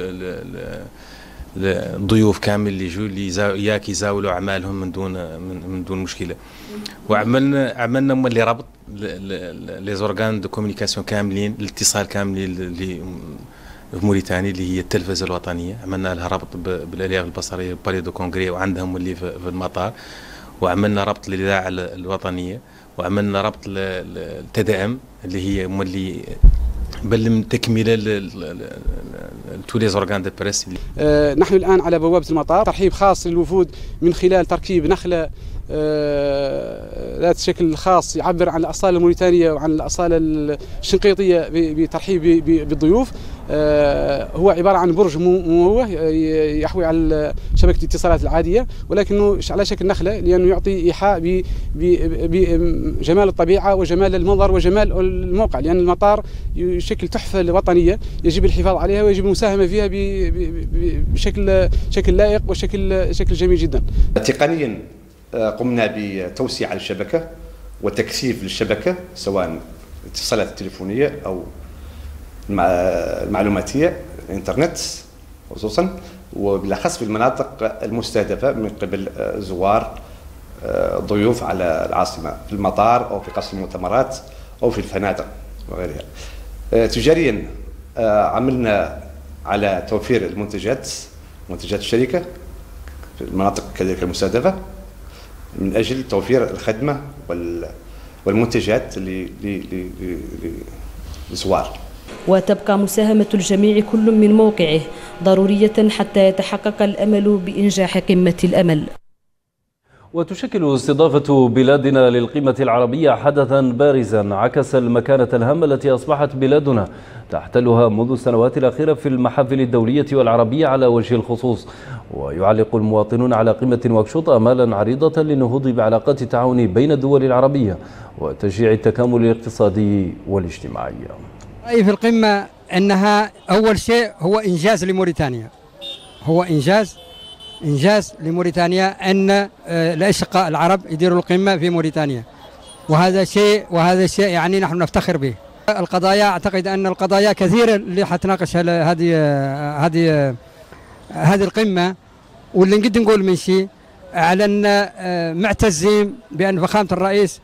الضيوف كامل اللي يجوا اللي ياك يزاولوا اعمالهم من دون من دون مشكله. وعملنا عملنا اللي ربط لي زورغان دو كومونيكاسيون كاملين، الاتصال كاملين اللي في موريتانيا اللي هي التلفزه الوطنيه، عملنا لها ربط بالالياف البصريه بالي دو كونغري وعندهم اللي في المطار، وعملنا ربط للاذاعه الوطنيه، وعملنا ربط للتي دي ام اللي هي مولي بل من تكمله تو لي زورغان دو بريس. آه نحن الان على بوابه المطار، ترحيب خاص للوفود من خلال تركيب نخله آه ذات شكل خاص يعبر عن الاصاله الموريتانيه وعن الاصاله الشنقيطيه بترحيب بالضيوف. آه هو عباره عن برج مموه يحوي على شبكه الاتصالات العاديه، ولكنه على شكل نخله لانه يعطي ايحاء بجمال الطبيعه وجمال المنظر وجمال الموقع، لان المطار يشكل تحفه وطنيه يجب الحفاظ عليها ويجب المساهمه فيها بشكل شكل لائق وشكل شكل جميل جدا. تقنيا قمنا بتوسيع الشبكه وتكثيف للشبكه، سواء الاتصالات التليفونيه او المعلوماتيه الانترنت خصوصا، وبالاخص في المناطق المستهدفه من قبل زوار ضيوف على العاصمه في المطار او في قصر المؤتمرات او في الفنادق وغيرها. تجاريا عملنا على توفير المنتجات منتجات الشركه في المناطق كذلك المستهدفه من اجل توفير الخدمه والمنتجات للزوار. وتبقى مساهمة الجميع كل من موقعه ضرورية حتى يتحقق الأمل بإنجاح قمة الأمل. وتشكل استضافة بلادنا للقمة العربية حدثا بارزا عكس المكانة الهامة التي أصبحت بلادنا تحتلها منذ السنوات الأخيرة في المحافل الدولية والعربية على وجه الخصوص. ويعلق المواطنون على قمة نواكشوط آمالا عريضة للنهوض بعلاقات التعاون بين الدول العربية وتشجيع التكامل الاقتصادي والاجتماعي. رأيي في القمة أنها أول شيء هو إنجاز لموريتانيا، هو إنجاز إنجاز لموريتانيا أن الأشقاء العرب يديروا القمة في موريتانيا، وهذا شيء وهذا شيء يعني نحن نفتخر به. القضايا أعتقد أن القضايا كثيرة اللي حتناقش هذه هذه هذه القمة، واللي نقدر نقول من شيء على أن معتزين بأن فخامة الرئيس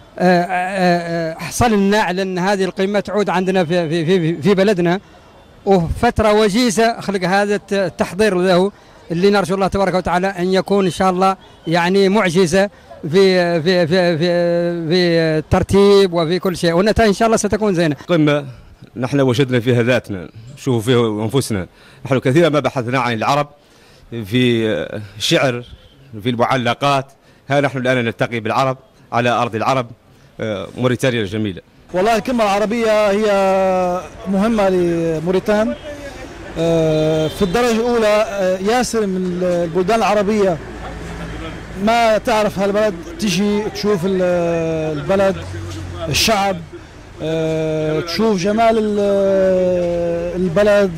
حصل لنا على أن هذه القمة تعود عندنا في في في بلدنا، وفترة وجيزة خلق هذا التحضير له اللي نرجو الله تبارك وتعالى أن يكون إن شاء الله يعني معجزة في في في في في الترتيب وفي كل شيء، والنتائج إن شاء الله ستكون زينة. قمة نحن وجدنا فيها ذاتنا، نشوف فيها أنفسنا. نحن كثيرا ما بحثنا عن العرب في الشعر، في المعلقات، ها نحن الآن نلتقي بالعرب على أرض العرب، موريتانيا الجميلة. والله القمة العربية هي مهمة لموريتان في الدرجة الأولى. ياسر من البلدان العربية ما تعرف هالبلد، تجي تشوف البلد، الشعب، تشوف جمال البلد،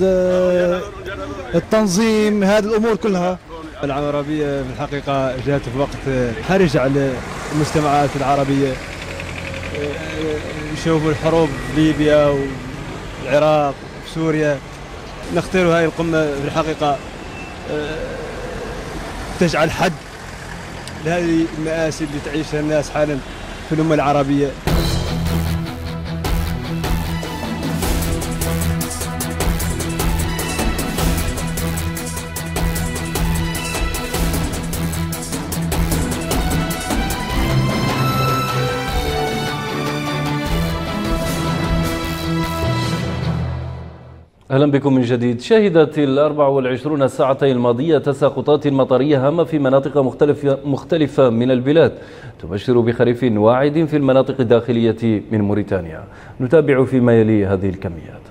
التنظيم، هذه الأمور كلها. العربية في الحقيقة جاءت في وقت حرج على المجتمعات العربية، يشوفوا الحروب في ليبيا والعراق وفي سوريا. نختار هذه القمة في الحقيقة تجعل حد لهذه المآسي اللي تعيشها الناس حالا في الأمة العربية. أهلا بكم من جديد. شهدت الأربع والعشرون ساعتين الماضية تساقطات مطرية هامة في مناطق مختلفة, مختلفة من البلاد، تبشر بخريف واعد في المناطق الداخلية من موريتانيا. نتابع فيما يلي هذه الكميات.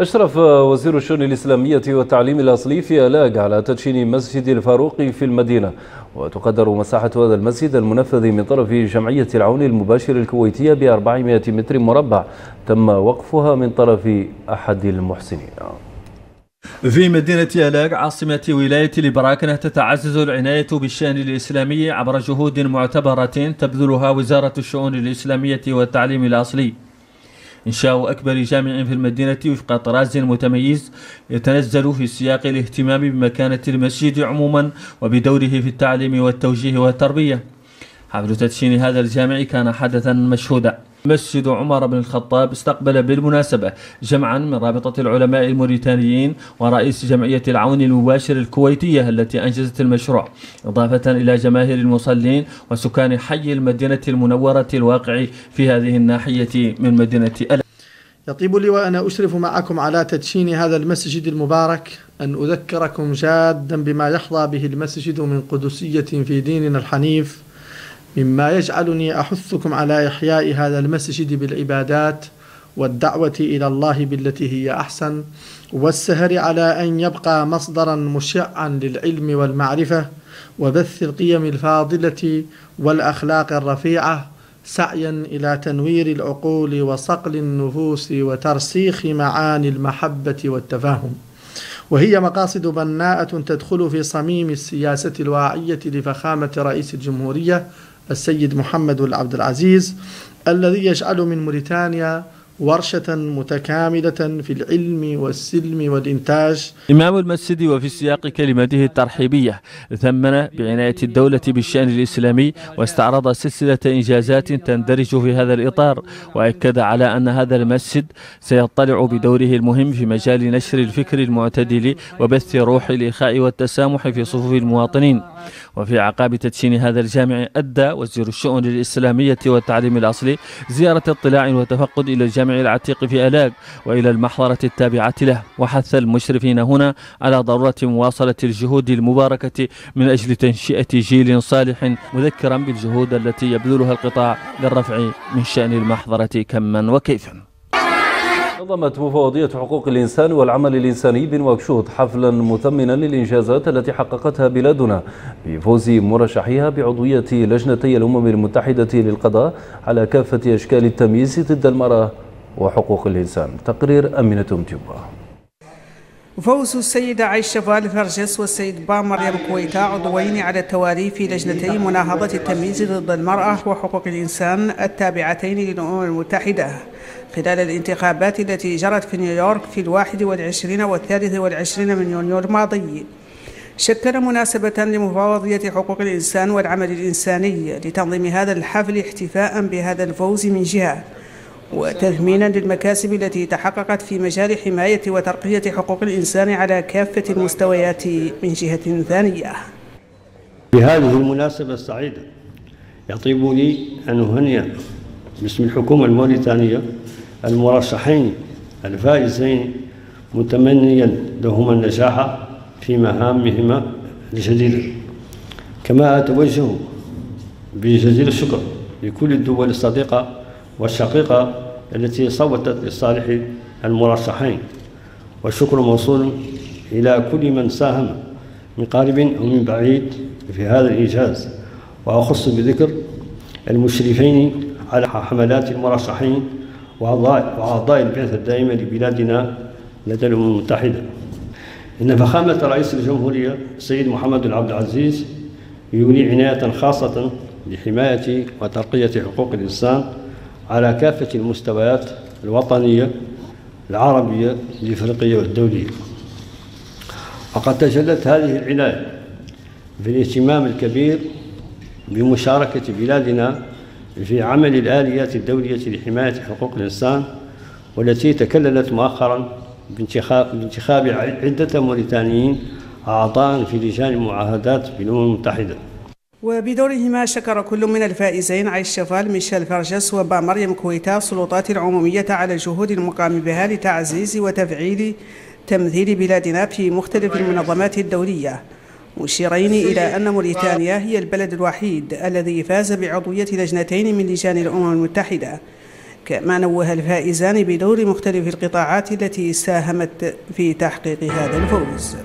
أشرف وزير الشؤون الإسلامية والتعليم الأصلي في آلاق على تدشين مسجد الفاروق في المدينة، وتقدر مساحة هذا المسجد المنفذ من طرف جمعية العون المباشر الكويتية بأربعمائة متر مربع تم وقفها من طرف أحد المحسنين. في مدينة آلاق عاصمة ولاية البراكنة تتعزز العناية بالشأن الإسلامي عبر جهود معتبرة تبذلها وزارة الشؤون الإسلامية والتعليم الأصلي. إنشاء أكبر جامع في المدينة وفق طراز متميز يتنزل في سياق الاهتمام بمكانة المسجد عموما وبدوره في التعليم والتوجيه والتربية. حفل تدشين هذا الجامع كان حدثا مشهودا. مسجد عمر بن الخطاب استقبل بالمناسبة جمعا من رابطة العلماء الموريتانيين ورئيس جمعية العون المباشر الكويتية التي أنجزت المشروع، إضافة إلى جماهير المصلين وسكان حي المدينة المنورة الواقع في هذه الناحية من مدينة آلاق. يطيب لي وأنا أشرف معكم على تدشين هذا المسجد المبارك أن أذكركم جادا بما يحظى به المسجد من قدسية في ديننا الحنيف، مما يجعلني أحثكم على إحياء هذا المسجد بالعبادات والدعوة إلى الله بالتي هي أحسن، والسهر على أن يبقى مصدرا مشعا للعلم والمعرفة وبث القيم الفاضلة والأخلاق الرفيعة، سعيا إلى تنوير العقول وصقل النفوس وترسيخ معاني المحبة والتفاهم، وهي مقاصد بناءة تدخل في صميم السياسة الواعية لفخامة رئيس الجمهورية السيد محمد العبد العزيز، الذي يجعل من موريتانيا ورشة متكاملة في العلم والسلم والإنتاج. إمام المسجد وفي سياق كلمته الترحيبية ثمن بعناية الدولة بالشأن الإسلامي واستعرض سلسلة إنجازات تندرج في هذا الإطار، وأكد على أن هذا المسجد سيطلع بدوره المهم في مجال نشر الفكر المعتدل وبث روح الإخاء والتسامح في صفوف المواطنين. وفي عقاب تدشين هذا الجامع أدى وزير الشؤون الإسلامية والتعليم الأصلي زيارة اطلاع وتفقد إلى الجامع العتيق في آلاق وإلى المحضرة التابعة له، وحث المشرفين هنا على ضرورة مواصلة الجهود المباركة من أجل تنشئة جيل صالح، مذكرا بالجهود التي يبذلها القطاع للرفع من شأن المحضرة كما وكيفا. نظمت مفوضية حقوق الإنسان والعمل الإنساني بنواكشوط حفلا مثمنا للإنجازات التي حققتها بلادنا بفوز مرشحيها بعضوية لجنتي الأمم المتحدة للقضاء على كافة أشكال التمييز ضد المرأة وحقوق الإنسان. تقرير أمينة متيوبا. فوز السيدة عائشة فالفرجس والسيد بامريم كويتا عضوين على التوالي في لجنتي مناهضة التمييز ضد المرأة وحقوق الإنسان التابعتين للأمم المتحدة خلال الانتخابات التي جرت في نيويورك في الواحد والعشرين والثالث والعشرين من يونيو الماضي، شكل مناسبة لمفوضية حقوق الإنسان والعمل الإنساني لتنظيم هذا الحفل احتفاء بهذا الفوز من جهة، وتثمينا للمكاسب التي تحققت في مجال حماية وترقية حقوق الإنسان على كافة المستويات من جهة ثانية. بهذه المناسبة السعيدة يطيب لي أن أهنئ باسم الحكومة الموريتانية المرشحين الفائزين، متمنيا لهما النجاح في مهامهما الجديدة. كما أتوجه بجزيل الشكر لكل الدول الصديقة والشقيقة التي صوتت لصالح المرشحين، والشكر موصول إلى كل من ساهم من قريب أو من بعيد في هذا الإنجاز، وأخص بذكر المشرفين على حملات المرشحين وأعضاء البعثة الدائمة لبلادنا لدى الأمم المتحدة. إن فخامة رئيس الجمهورية السيد محمد العبد العزيز يولي عناية خاصة لحماية وترقية حقوق الإنسان على كافة المستويات الوطنية العربية الإفريقية والدولية. وقد تجلت هذه العناية في الاهتمام الكبير بمشاركة بلادنا في عمل الآليات الدولية لحماية حقوق الإنسان، والتي تكللت مؤخرا بانتخاب, بانتخاب عدة موريتانيين أعضاء في لجان المعاهدات بالأمم المتحدة. وبدورهما شكر كل من الفائزين عائشة فال ميشيل فرجس وبامريم كويتا السلطات العمومية على الجهود المقام بها لتعزيز وتفعيل تمثيل بلادنا في مختلف المنظمات الدولية، مشيرين إلى أن موريتانيا هي البلد الوحيد الذي فاز بعضوية لجنتين من لجان الأمم المتحدة، كما نوه الفائزان بدور مختلف القطاعات التي ساهمت في تحقيق هذا الفوز.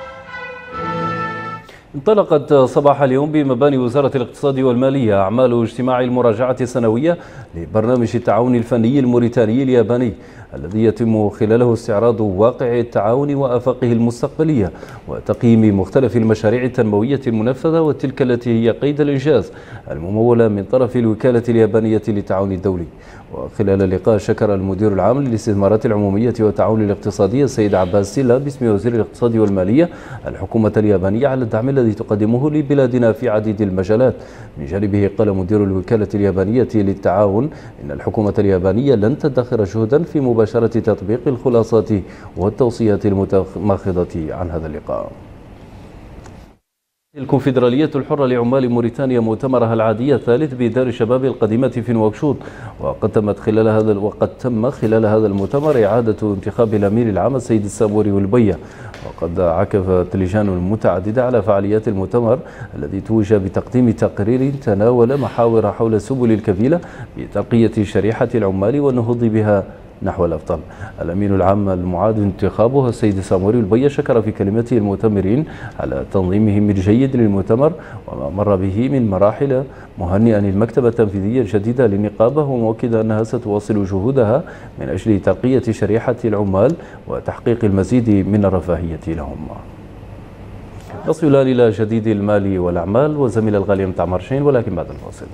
انطلقت صباح اليوم بمباني وزارة الاقتصاد والمالية أعمال اجتماع المراجعة السنوية لبرنامج التعاون الفني الموريتاني الياباني، الذي يتم خلاله استعراض واقع التعاون وآفاقه المستقبلية وتقييم مختلف المشاريع التنموية المنفذة وتلك التي هي قيد الإنجاز الممولة من طرف الوكالة اليابانية للتعاون الدولي. وخلال اللقاء شكر المدير العام للاستثمارات العمومية والتعاون الاقتصادي السيد عباس سيلا باسم وزير الاقتصاد والمالية الحكومة اليابانية على الدعم الذي تقدمه لبلادنا في عديد المجالات. من جانبه قال مدير الوكالة اليابانية للتعاون إن الحكومة اليابانية لن تدخر جهدا في مباشرة تطبيق الخلاصات والتوصيات المتماخضة عن هذا اللقاء. الكونفدرالية الحرة لعمال موريتانيا مؤتمرها العادي الثالث بدار الشباب القديمة في نواكشوط، وقد تمت خلال هذا وقد تم خلال هذا المؤتمر إعادة انتخاب الأمين العام السيد الساموري والبية. وقد عكفت لجان متعددة على فعاليات المؤتمر الذي توج بتقديم تقرير تناول محاور حول سبل الكفيلة بترقية شريحة العمال والنهوض بها نحو الأفضل. الأمين العام المعاد انتخابه السيد ساموري البية شكر في كلمته المؤتمرين على تنظيمهم الجيد للمؤتمر وما مر به من مراحل، مهنئا المكتب التنفيذية الجديدة للنقابة ومؤكدا أنها ستواصل جهودها من أجل ترقية شريحة العمال وتحقيق المزيد من الرفاهية لهم. نصل الآن إلى جديد المال والأعمال وزميل الغالي متاع مرشين، ولكن بعد الفاصل.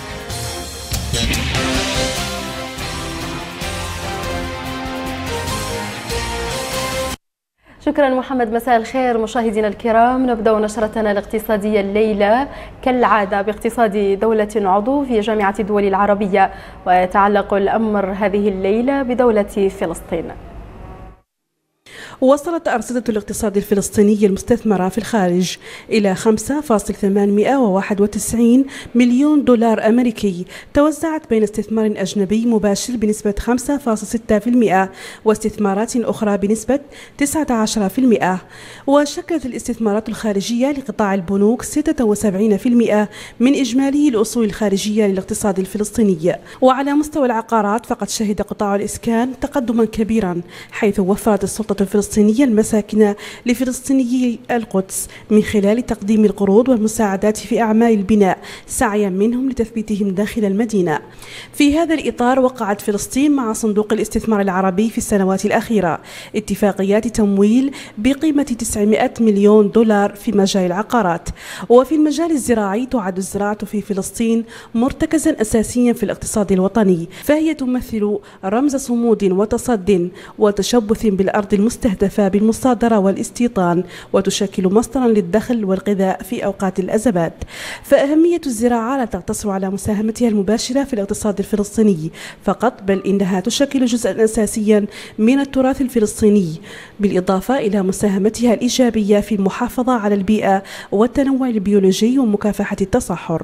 شكرا محمد، مساء الخير مشاهدينا الكرام. نبدأ نشرتنا الاقتصادية الليلة كالعادة باقتصاد دولة عضو في جامعة الدول العربية، ويتعلق الأمر هذه الليلة بدولة فلسطين. وصلت أرصدة الاقتصاد الفلسطيني المستثمرة في الخارج إلى خمسة فاصلة ثمانمئة وواحد وتسعين مليون دولار أمريكي، توزعت بين استثمار أجنبي مباشر بنسبة خمسة فاصلة ستة بالمئة واستثمارات أخرى بنسبة تسعة عشر بالمئة. وشكلت الاستثمارات الخارجية لقطاع البنوك ستة وسبعين بالمئة من إجمالي الأصول الخارجية للاقتصاد الفلسطيني. وعلى مستوى العقارات فقد شهد قطاع الإسكان تقدما كبيرا، حيث وفرت السلطة الفلسطينية المساكن لفلسطينيي القدس من خلال تقديم القروض والمساعدات في أعمال البناء، سعيا منهم لتثبيتهم داخل المدينة. في هذا الإطار وقعت فلسطين مع صندوق الاستثمار العربي في السنوات الأخيرة اتفاقيات تمويل بقيمة تسعمئة مليون دولار في مجال العقارات. وفي المجال الزراعي تعد الزراعة في فلسطين مرتكزا أساسيا في الاقتصاد الوطني، فهي تمثل رمز صمود وتصد وتشبث بالأرض المستهدفة بالمصادرة والاستيطان، وتشكل مصدرا للدخل والغذاء في أوقات الأزمات. فأهمية الزراعة لا تقتصر على مساهمتها المباشرة في الاقتصاد الفلسطيني فقط، بل إنها تشكل جزءا أساسيا من التراث الفلسطيني، بالإضافة إلى مساهمتها الإيجابية في المحافظة على البيئة والتنوع البيولوجي ومكافحة التصحر.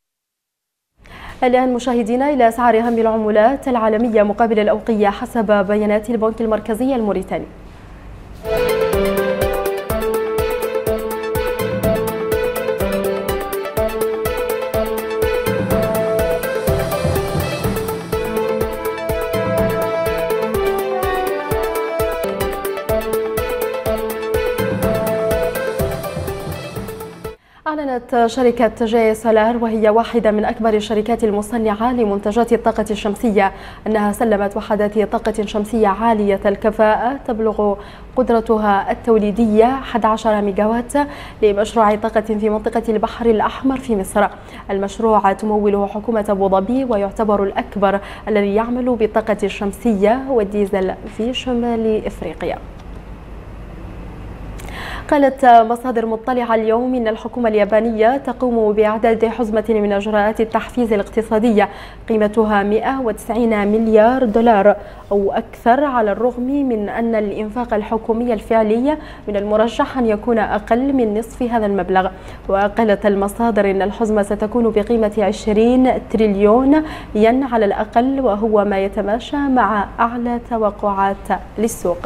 الآن مشاهدينا إلى أسعار أهم العملات العالمية مقابل الأوقية حسب بيانات البنك المركزي الموريتاني. أعلنت شركة جي سولار، وهي واحدة من أكبر الشركات المصنعة لمنتجات الطاقة الشمسية، أنها سلمت وحدات طاقة شمسية عالية الكفاءة تبلغ قدرتها التوليدية أحد عشر ميجاوات لمشروع طاقة في منطقة البحر الأحمر في مصر. المشروع تموله حكومة أبو ظبي، ويعتبر الأكبر الذي يعمل بالطاقة الشمسية والديزل في شمال إفريقيا. قالت مصادر مطلعة اليوم إن الحكومة اليابانية تقوم بإعداد حزمة من إجراءات التحفيز الاقتصادية قيمتها مئة وتسعين مليار دولار أو أكثر، على الرغم من أن الإنفاق الحكومي الفعلي من المرجح أن يكون أقل من نصف هذا المبلغ. وقالت المصادر إن الحزمة ستكون بقيمة عشرين تريليون ين على الأقل، وهو ما يتماشى مع أعلى توقعات للسوق.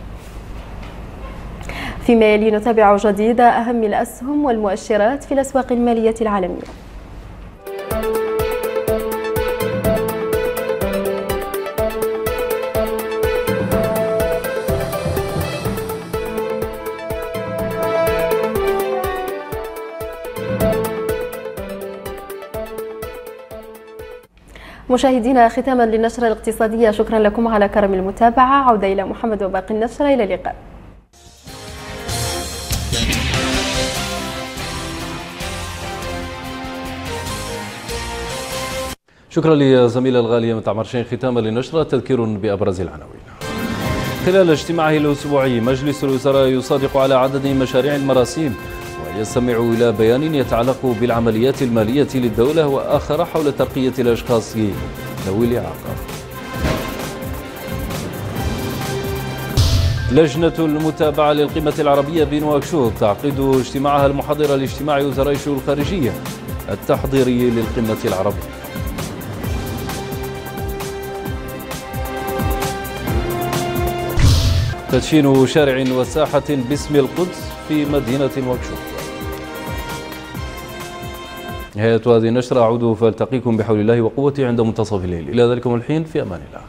فيما يلي نتابع جديد أهم الأسهم والمؤشرات في الأسواق المالية العالمية. مشاهدينا ختاما للنشرة الاقتصادية، شكرا لكم على كرم المتابعة. عودة إلى محمد وباقي النشرة، إلى اللقاء. شكرا لزميل الغالية متعمر شين. ختاما للنشرة تذكير بأبرز العناوين. خلال اجتماعه الأسبوعي مجلس الوزراء يصادق على عدد من مشاريع المراسيم ويستمع إلى بيان يتعلق بالعمليات المالية للدولة وآخر حول ترقية الأشخاص ذوي الإعاقة. لجنة المتابعة للقمة العربية بنواكشوط تعقد اجتماعها المحضر لاجتماع وزراء الشؤون الخارجية التحضيري للقمة العربية. تدشين شارع وساحة باسم القدس في مدينة نواكشوط. نهاية هذه النشرة. أعود فالتقيكم بحول الله وقوته عند منتصف الليل. إلى ذلكم الحين في أمان الله.